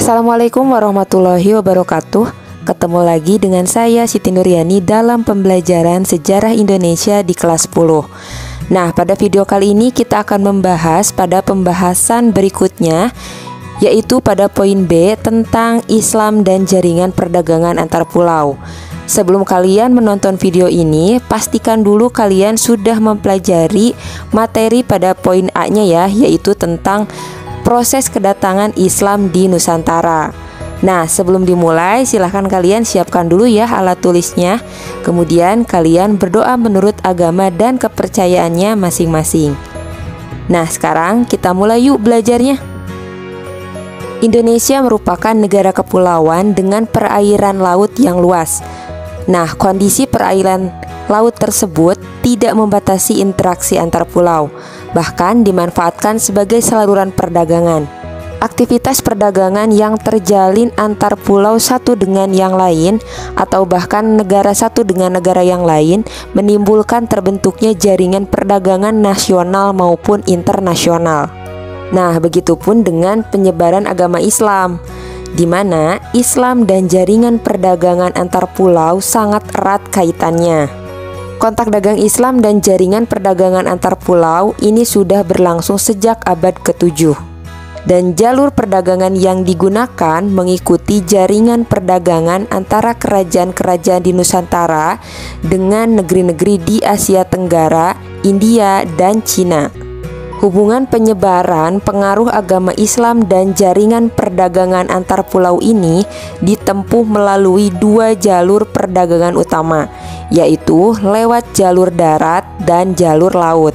Assalamualaikum warahmatullahi wabarakatuh. Ketemu lagi dengan saya Siti Nuryani dalam pembelajaran sejarah Indonesia di kelas 10. Nah, pada video kali ini kita akan membahas pada pembahasan berikutnya, yaitu pada poin B tentang Islam dan jaringan perdagangan antar pulau. Sebelum kalian menonton video ini, pastikan dulu kalian sudah mempelajari materi pada poin A-nya ya, yaitu tentang proses kedatangan Islam di Nusantara. Nah, sebelum dimulai, silahkan kalian siapkan dulu ya alat tulisnya. Kemudian kalian berdoa menurut agama dan kepercayaannya masing-masing. Nah, sekarang kita mulai yuk belajarnya. Indonesia merupakan negara kepulauan dengan perairan laut yang luas. Nah, kondisi perairan laut tersebut tidak membatasi interaksi antar pulau, bahkan dimanfaatkan sebagai saluran perdagangan. Aktivitas perdagangan yang terjalin antar pulau satu dengan yang lain atau bahkan negara satu dengan negara yang lain menimbulkan terbentuknya jaringan perdagangan nasional maupun internasional. Nah, begitupun dengan penyebaran agama Islam, di mana Islam dan jaringan perdagangan antar pulau sangat erat kaitannya. Kontak dagang Islam dan jaringan perdagangan antar pulau ini sudah berlangsung sejak abad ke-7. Dan jalur perdagangan yang digunakan mengikuti jaringan perdagangan antara kerajaan-kerajaan di Nusantara dengan negeri-negeri di Asia Tenggara, India, dan Cina. Hubungan penyebaran pengaruh agama Islam dan jaringan perdagangan antar pulau ini ditempuh melalui dua jalur perdagangan utama, yaitu lewat jalur darat dan jalur laut.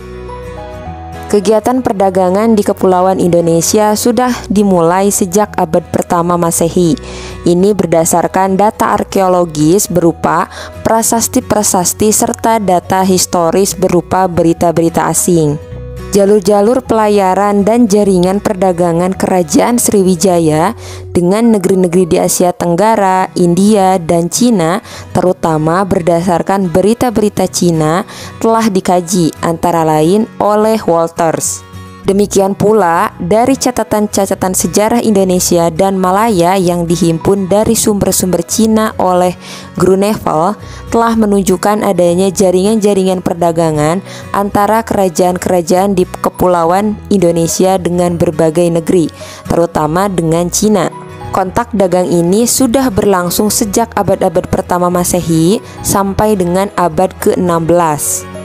Kegiatan perdagangan di Kepulauan Indonesia sudah dimulai sejak abad pertama Masehi. Ini berdasarkan data arkeologis berupa prasasti-prasasti serta data historis berupa berita-berita asing. Jalur-jalur pelayaran dan jaringan perdagangan Kerajaan Sriwijaya dengan negeri-negeri di Asia Tenggara, India, dan Cina, terutama berdasarkan berita-berita Cina, telah dikaji antara lain oleh Walters. Demikian pula dari catatan-catatan sejarah Indonesia dan Malaya yang dihimpun dari sumber-sumber Cina oleh Groenewald telah menunjukkan adanya jaringan-jaringan perdagangan antara kerajaan-kerajaan di Kepulauan Indonesia dengan berbagai negeri, terutama dengan Cina. Kontak dagang ini sudah berlangsung sejak abad-abad pertama Masehi sampai dengan abad ke-16.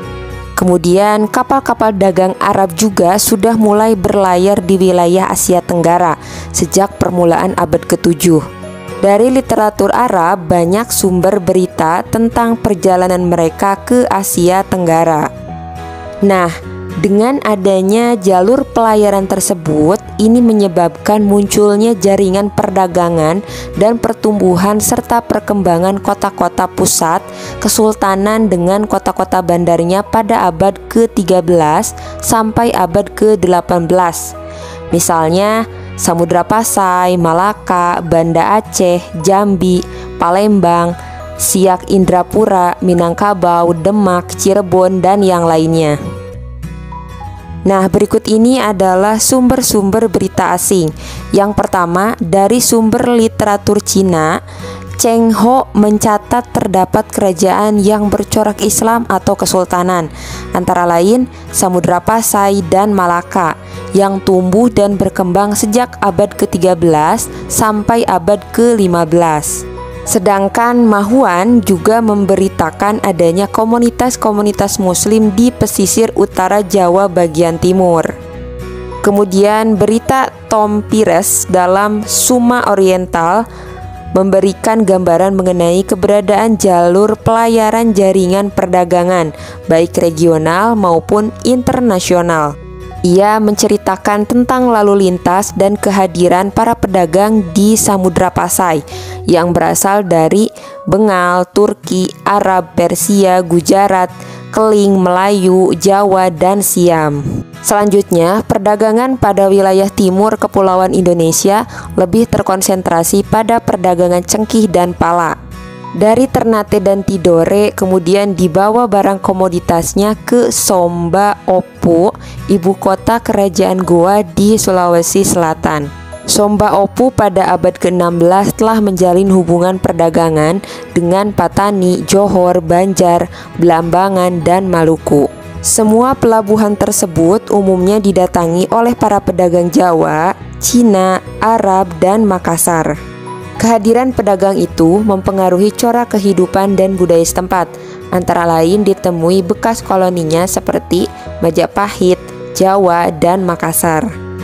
Kemudian kapal-kapal dagang Arab juga sudah mulai berlayar di wilayah Asia Tenggara sejak permulaan abad ke-7. Dari literatur Arab banyak sumber berita tentang perjalanan mereka ke Asia Tenggara. Nah, dengan adanya jalur pelayaran tersebut, ini menyebabkan munculnya jaringan perdagangan dan pertumbuhan serta perkembangan kota-kota pusat kesultanan dengan kota-kota bandarnya pada abad ke-13 sampai abad ke-18. Misalnya Samudra Pasai, Malaka, Banda Aceh, Jambi, Palembang, Siak Indrapura, Minangkabau, Demak, Cirebon, dan yang lainnya. Nah, berikut ini adalah sumber-sumber berita asing. Yang pertama, dari sumber literatur Cina, Cheng Ho mencatat terdapat kerajaan yang bercorak Islam atau kesultanan, antara lain Samudra Pasai dan Malaka, yang tumbuh dan berkembang sejak abad ke-13 sampai abad ke-15. Sedangkan Mahuan juga memberitakan adanya komunitas-komunitas muslim di pesisir utara Jawa bagian timur. Kemudian berita Tom Pires dalam Suma Oriental memberikan gambaran mengenai keberadaan jalur pelayaran jaringan perdagangan baik regional maupun internasional. Ia menceritakan tentang lalu lintas dan kehadiran para pedagang di Samudra Pasai yang berasal dari Bengal, Turki, Arab, Persia, Gujarat, Keling, Melayu, Jawa, dan Siam. Selanjutnya, perdagangan pada wilayah timur Kepulauan Indonesia lebih terkonsentrasi pada perdagangan cengkih dan pala. Dari Ternate dan Tidore kemudian dibawa barang komoditasnya ke Somba Opo, ibu kota kerajaan Goa di Sulawesi Selatan. Somba Opu pada abad ke-16 telah menjalin hubungan perdagangan dengan Patani, Johor, Banjar, Belambangan, dan Maluku. Semua pelabuhan tersebut umumnya didatangi oleh para pedagang Jawa, Cina, Arab, dan Makassar. Kehadiran pedagang itu mempengaruhi corak kehidupan dan budaya setempat, antara lain ditemui bekas koloninya seperti Majapahit, Jawa, dan Makassar.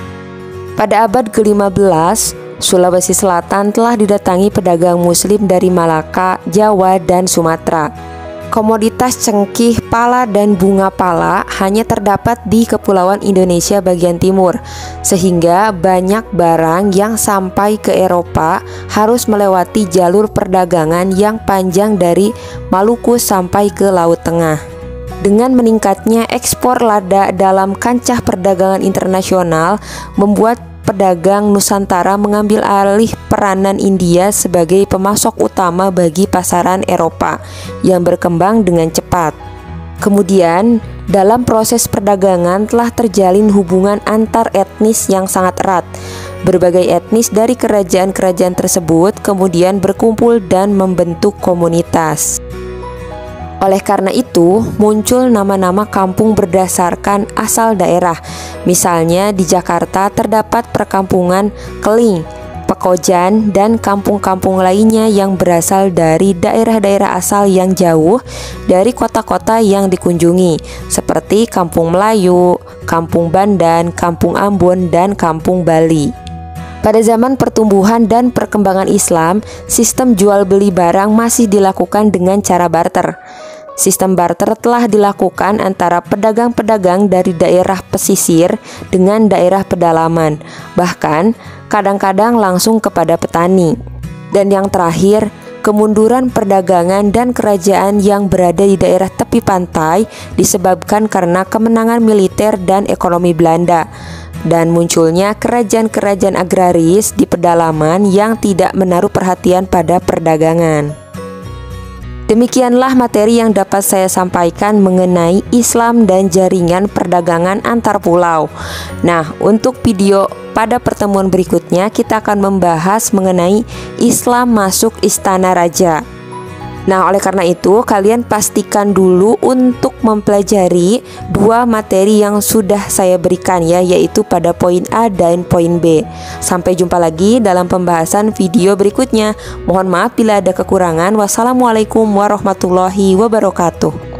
Pada abad ke-15, Sulawesi Selatan telah didatangi pedagang muslim dari Malaka, Jawa, dan Sumatera. Komoditas cengkih, pala, dan bunga pala hanya terdapat di Kepulauan Indonesia bagian timur, sehingga banyak barang yang sampai ke Eropa harus melewati jalur perdagangan yang panjang dari Maluku sampai ke Laut Tengah. Dengan meningkatnya ekspor lada dalam kancah perdagangan internasional, membuat pedagang Nusantara mengambil alih peranan India sebagai pemasok utama bagi pasaran Eropa yang berkembang dengan cepat. Kemudian, dalam proses perdagangan telah terjalin hubungan antar etnis yang sangat erat. Berbagai etnis dari kerajaan-kerajaan tersebut kemudian berkumpul dan membentuk komunitas. Oleh karena itu, muncul nama-nama kampung berdasarkan asal daerah. Misalnya di Jakarta terdapat perkampungan Keling, Pekojan, dan kampung-kampung lainnya yang berasal dari daerah-daerah asal yang jauh dari kota-kota yang dikunjungi, seperti Kampung Melayu, Kampung Bandan, Kampung Ambon, dan Kampung Bali. Pada zaman pertumbuhan dan perkembangan Islam, sistem jual beli barang masih dilakukan dengan cara barter. Sistem barter telah dilakukan antara pedagang-pedagang dari daerah pesisir dengan daerah pedalaman, bahkan kadang-kadang langsung kepada petani. Dan yang terakhir, kemunduran perdagangan dan kerajaan yang berada di daerah tepi pantai disebabkan karena kemenangan militer dan ekonomi Belanda, dan munculnya kerajaan-kerajaan agraris di pedalaman yang tidak menaruh perhatian pada perdagangan. Demikianlah materi yang dapat saya sampaikan mengenai Islam dan jaringan perdagangan antar pulau. Nah, untuk video pada pertemuan berikutnya kita akan membahas mengenai Islam masuk Istana Raja. Nah, oleh karena itu kalian pastikan dulu untuk mempelajari dua materi yang sudah saya berikan ya, yaitu pada poin A dan poin B. Sampai jumpa lagi dalam pembahasan video berikutnya. Mohon maaf bila ada kekurangan. Wassalamualaikum warahmatullahi wabarakatuh.